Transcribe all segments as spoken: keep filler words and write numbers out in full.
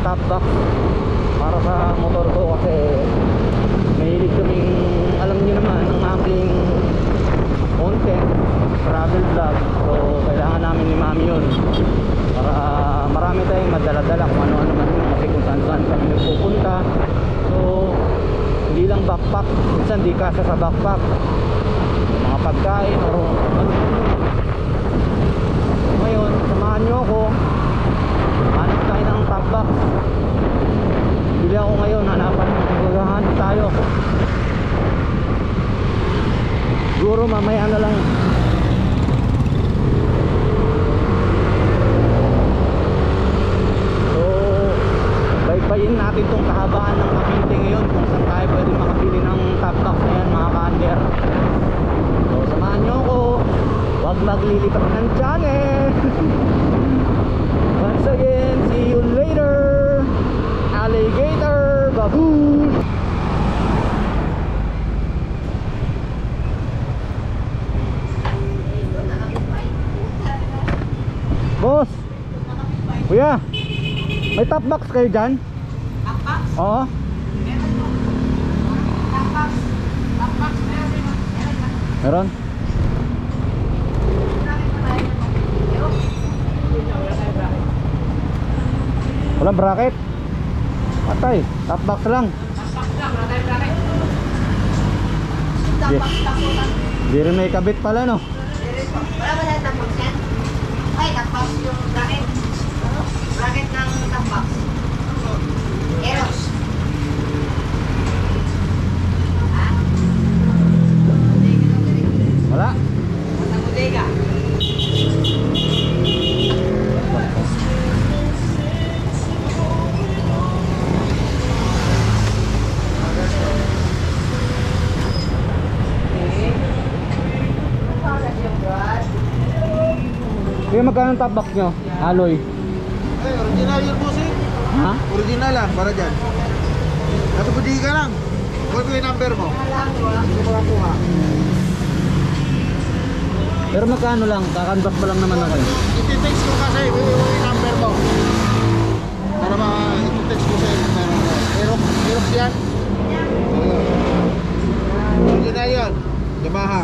top box para sa motor ko kasi mahilig kaming, alam niyo naman, ang aking content, travel vlog. So kailangan namin ni Mami yun para marami tayong madala-dala kung ano-ano man yun, kasi kung saan-saan kami nagpupunta. So hindi lang backpack, minsan di kasya sa backpack, mga pagkain o ano. Ngayon samahan nyo ako, hanap tayo ng top box. Bili ako ngayon, hanapan, maghahanap tayo. Siguro mamaya na lang. So baybayin natin tong kahabaan ng Cavite ngayon, kung saan tayo pwede makabili ng top box na yan, mga ka-under. So samahan nyo ako, huwag maglilipat ng channel. Once again, see you later, alligator baboon. Boss, kuya, may top box kayo dyan? Top box? Oo. Meron po. Top box. Top box. Meron. Meron? Walang bracket? Patay, top box lang. Top box lang. Wala tayong bracket. Top box lang po lang. Di rin may kabit pala, no? Wala ba tayong top box yan? Ay, top box yung bracket. Bracket ng top box. Eros. Ha? Wala. Sa bodega. Kuya, magkano ang top box nyo? Alloy? Ay, original yun po, sir. Ha? Original lang, para dyan. Nasa budi ka lang. Huwag ko yung number mo. Hindi mo lang kuha. Pero magkano lang? Kakanbas pa lang naman ako. Iti-text ko kasi, huwag yung number mo. Para ma-iti-text ko sa yung number mo. Aerox, Aerox yan. Original yun. Yamaha.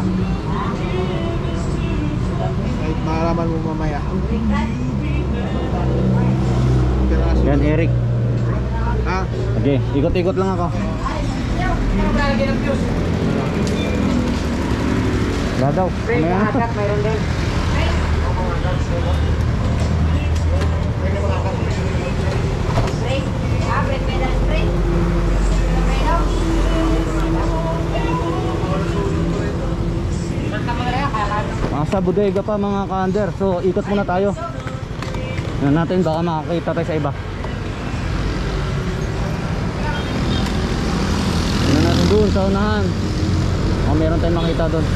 Kahit maalaman mo mamaya. Yan, Eric. Ha? Okay, ikot-ikot lang ako. Wala daw. Brake, Ano yan? atak, mayroon din. Brake, ah, brake pedal, brake. Pedal. Nasa bodega pa mga ka-under. So ikot muna tayo. Tingnan natin, baka makakita tayo sa iba. Tingnan natin doon sa unahan. O meron tayong makita doon.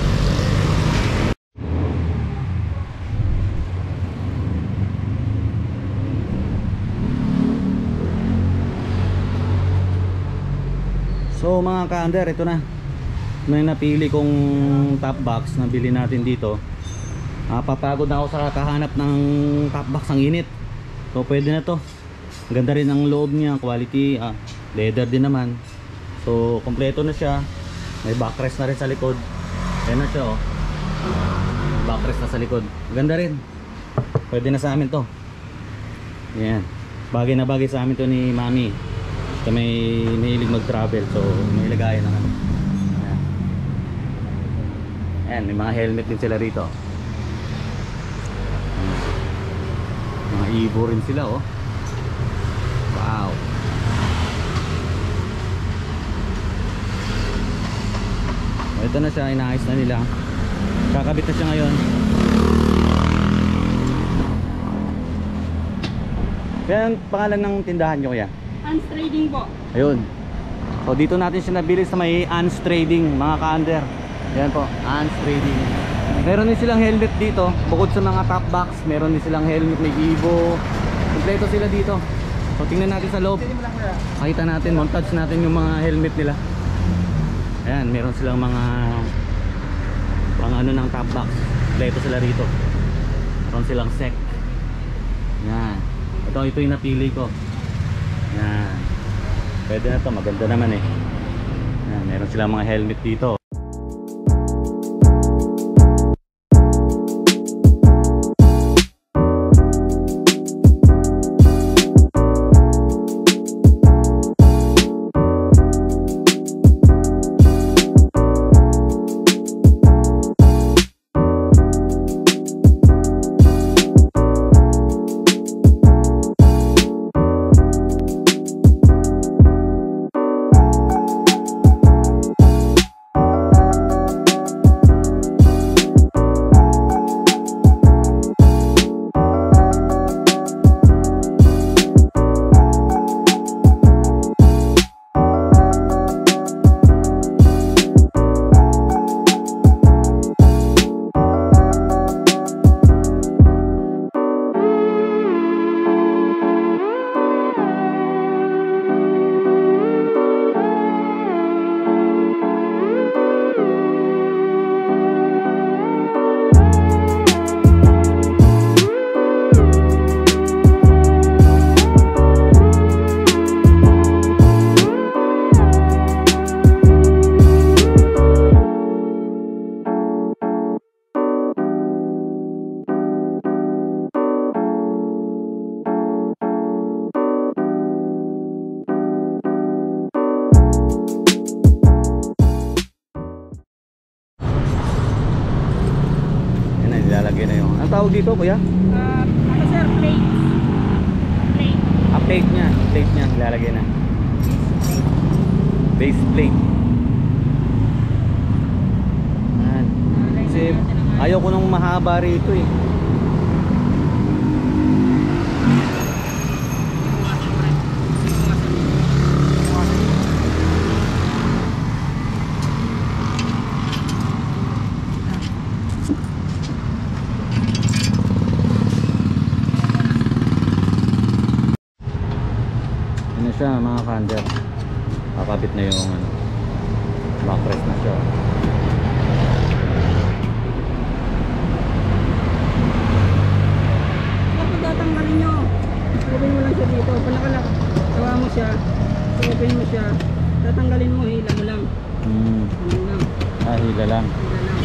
So mga ka-under, ito na. May napili kong top box na bili natin dito. Ah, papagod na ako sa kakahanap ng top box ang init. So pwede na to. Ganda rin ang loob niya, quality, ah, leather din naman. So kompleto na siya. May backrest na rin sa likod. Ayan na siya, oh. Backrest na sa likod. Ganda rin. Pwede na sa amin to. Ayan. Bagay na bagay sa amin to ni Mami. Kasi may mahilig mag-travel. So may lagayan na ano. Ayan. Ayan, may mga helmet din sila rito. Mga Evo rin sila, oh. Wow. Ito na siya, inaayos na nila. Kakabit na siya ngayon. Kaya ang pangalan ng tindahan nyo, kuya? Hans Trading po. Ayun. So dito natin siya nabili sa may Hans Trading, mga ka-under. Yan po, Hans Trading. Meron din silang helmet dito. Bukod sa mga top box, meron din silang helmet, may Evo. Kompleto sila dito. So tingnan natin sa loob. Makita natin, montage natin yung mga helmet nila. Ayan, meron silang mga pang ano ng top box. Kompleto sila rito. Meron silang sec. Yan. Ito, ito yung napili ko. Yan. Pwede na to, maganda naman eh. Yan, meron silang mga helmet dito. Nilalagay na yung... Ang tawag dito, kuya? Uh, ano sir, plate. Plate. Ah, plate niya. Plate niya, nilalagay na. Base plate. Yan. Kasi ayaw ko nung mahaba rito eh. Ano siya mga kander, kakabit na yung ano, backrest na siya. Kapag tatanggalin nyo, open mo lang siya dito. Pag nakalak, gawa mo siya, open mo siya, tatanggalin mo, hila mo lang. Hmm. Ano lang, Ah, hila lang. hila lang.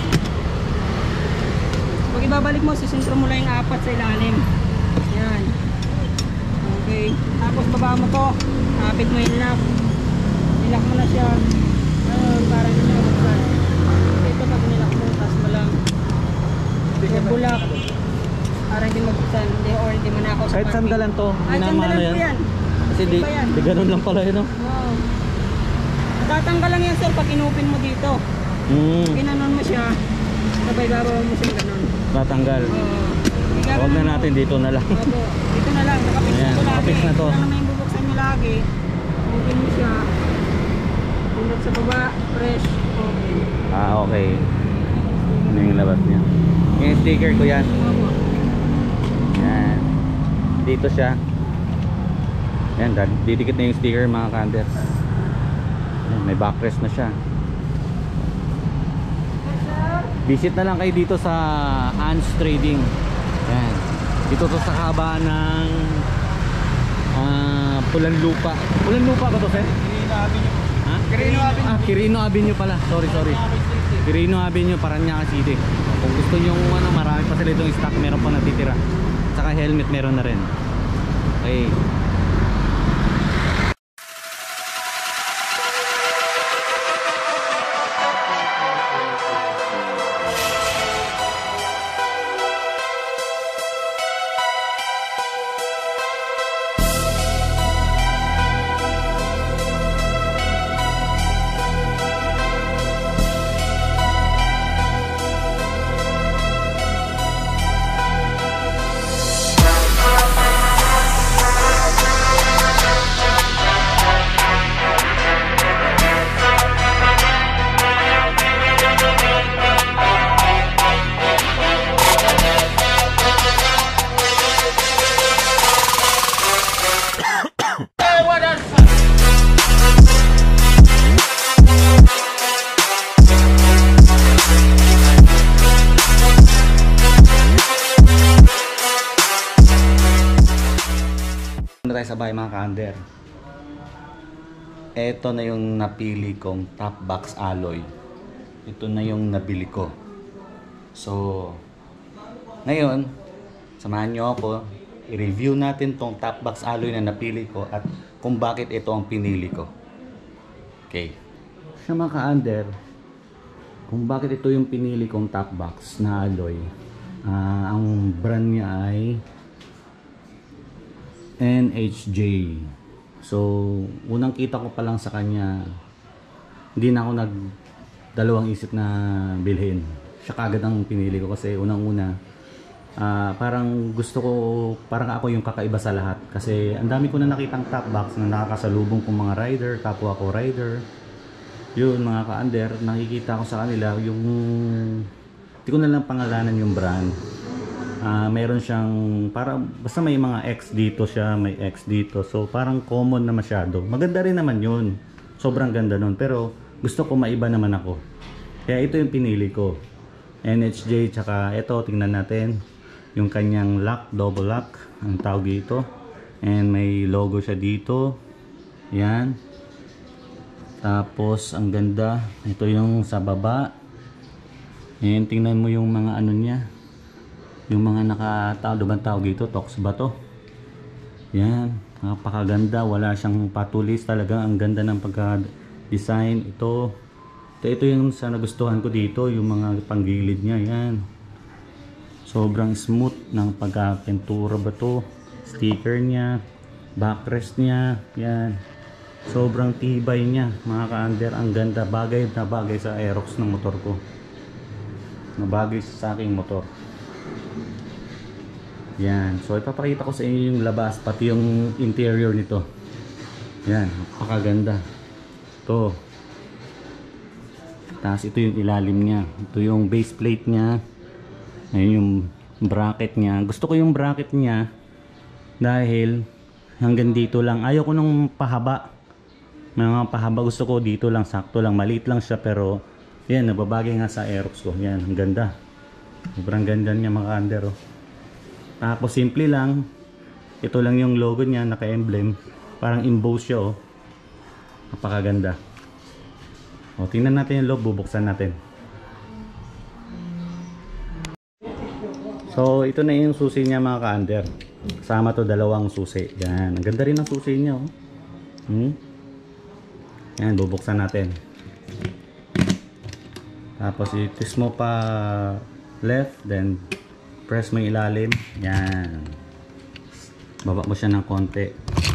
Pag ibabalik mo, sisintro mo lang yung apat sa ilalim. Yan. Okay. Tapos baba mo to, kapit mo yung lock. Nilak mo na siya. Ayun, para hindi na mabuksan. Ito pag nilak mo, taas mo lang. Turbo lock. Para hindi mabuksan, hindi or hindi manakaw sa Kahit parking. sandalan to, Kahit hindi na sandalan maano po yan. yan. Kasi di, Hindi pa yan. di ganun lang pala yun, no? Wow. Tatanggal lang yan sir pag inupin mo dito. Hmm, Ginanon mo siya, sabay babaw mo siya ganon. tatanggal. Oo. Huwag na natin, dito na lang. Opo, dito na lang, nakapix Ayan, na to lagi. nakapix na to. Ito lang naman yung bubuksan nyo lagi. Open mo siya. Pindot sa baba, fresh, open. Ah, okay. Ano yung labas niya? Yung sticker ko yan. Opo. Yan. Dito siya. Yan, dad- didikit na yung sticker mga kander. Yan, may backrest na siya. Visit na lang kayo dito sa Ans Trading. Yan. Dito to sa kabaan ng ah, Pulan Lupa. Pulan Lupa ba to, sir? Quirino Avenue. Ha? Quirino Avenue. Ah, Quirino Avenue pala. Sorry, sorry. Quirino Avenue, Paranaque City. Kung gusto nyo ano, marami pa sila itong stock, meron pa natitira. Saka helmet meron na rin. Okay. Na tayo sa bahay mga ka-under. eto na yung napili kong top box alloy. Ito na yung nabili ko. So, ngayon, samahan nyo ako. I-review natin tong top box alloy na napili ko at kung bakit ito ang pinili ko. Okay. Sa mga ka-under, kung bakit ito yung pinili kong top box na alloy. Uh, ang brand niya ay N H J. So, unang kita ko pa lang sa kanya, hindi na ako nagdalawang isip na bilhin. Siya kagad ang pinili ko kasi unang-una, uh, parang gusto ko, parang ako yung kakaiba sa lahat. Kasi ang dami ko na nakitang top box na nakakasalubong kong mga rider, kapwa ko rider. Yun, mga ka-under, nakikita ko sa kanila yung, hindi ko na lang pangalanan yung brand. Uh, meron siyang parang basta may mga X dito siya, may X dito, so parang common na masyado. Maganda rin naman yun, sobrang ganda nun, pero gusto ko maiba naman ako, kaya ito yung pinili ko, N H J. Tsaka ito, tingnan natin yung kanyang lock, double lock ang tawag dito, and may logo siya dito, yan. Tapos ang ganda, ito yung sa baba, and tingnan mo yung mga ano niya, yung mga nakatao, diba tawag dito, tox ba to? Yan, napakaganda, wala siyang patulis, talaga ang ganda ng pagka-design. Ito, ito, ito yung sa nagustuhan ko dito, yung mga panggilid niya, yan. Sobrang smooth ng pagka-pintura ba to, sticker niya, backrest niya, yan. Sobrang tibay niya, mga ka-under, ang ganda, bagay na bagay sa Aerox ng motor ko. Bagay sa aking motor. Yan, so ipapakita ko sa inyo yung labas pati yung interior nito. Yan, napakaganda. Ito. Tapos ito yung ilalim niya. Ito yung base plate niya. Ayun yung bracket niya. Gusto ko yung bracket niya dahil hanggang dito lang. Ayaw ko nung pahaba. Mga pahaba gusto ko dito lang, sakto lang. Maliit lang siya pero yan, nababagay nga sa Aerox ko. Yan, ang ganda. Sobrang ganda niya, mga under. Oh. Tapos simple lang, ito lang yung logo niya, naka-emblem, parang emboss siya, oh. Napakaganda. O, tingnan natin yung loob, bubuksan natin. So ito na yung susi niya, mga ka-under. Kasama to dalawang susi. Yan, ang ganda rin ng susi niya, oh. Hmm? Yan, bubuksan natin. Tapos i-twist mo pa left, then press mo yung ilalim. Yan. Baba mo siya ng konti.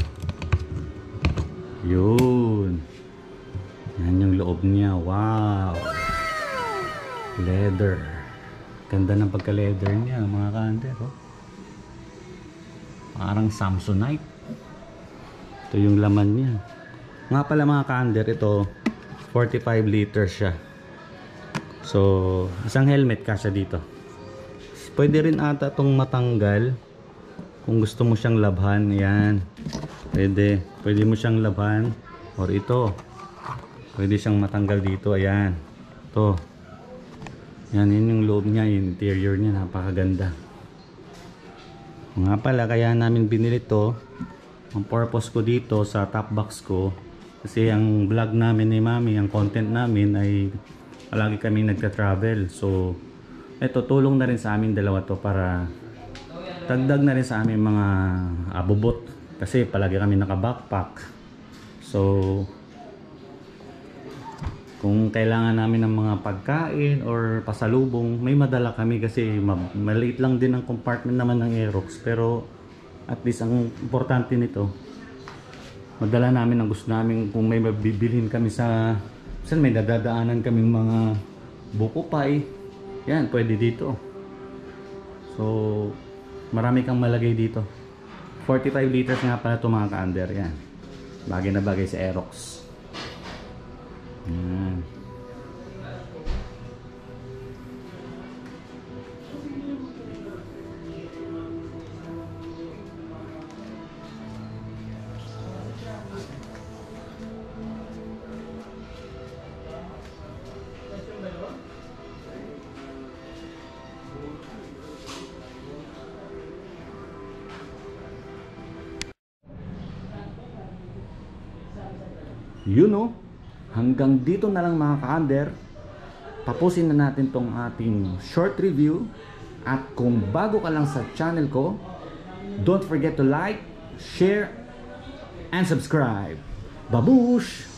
Yun. Yan yung loob niya. Wow. Leather. Ganda ng pagka-leather niya, mga ka-under. Oh. Parang Samsonite. Ito yung laman niya. Nga pala, mga ka-under, ito forty-five liters siya. So, isang helmet kasya dito. Pwede rin ata itong matanggal kung gusto mo siyang labhan. Yan, pwede, pwede mo siyang labhan. Or ito, pwede siyang matanggal dito. Ayan, ito. Yan, yun yung loob niya, yung interior niya, napakaganda. Nga pala, kaya namin binili to. Ang purpose ko dito sa top box ko, kasi ang vlog namin ni Mami, ang content namin ay palagi kami nagka-travel. So ito, tulong na rin sa amin dalawa to para dagdag na rin sa aming mga abubot. Kasi palagi kami naka-backpack. So kung kailangan namin ng mga pagkain or pasalubong, may madala kami kasi maliit lang din ang compartment naman ng Aerox. Pero at least ang importante nito, madala namin ang gusto namin. Kung may mabibilhin kami sa, saan may dadadaanan kaming mga buko pie, yan, pwede dito. So marami kang malagay dito. Forty-five liters nga pala ito, mga ka-under. Yan, bagay na bagay sa Aerox. Yan. you know, hanggang dito na lang mga ka-under. Tapusin na natin tong ating short review. At kung bago ka lang sa channel ko, don't forget to like, share, and subscribe. Babush!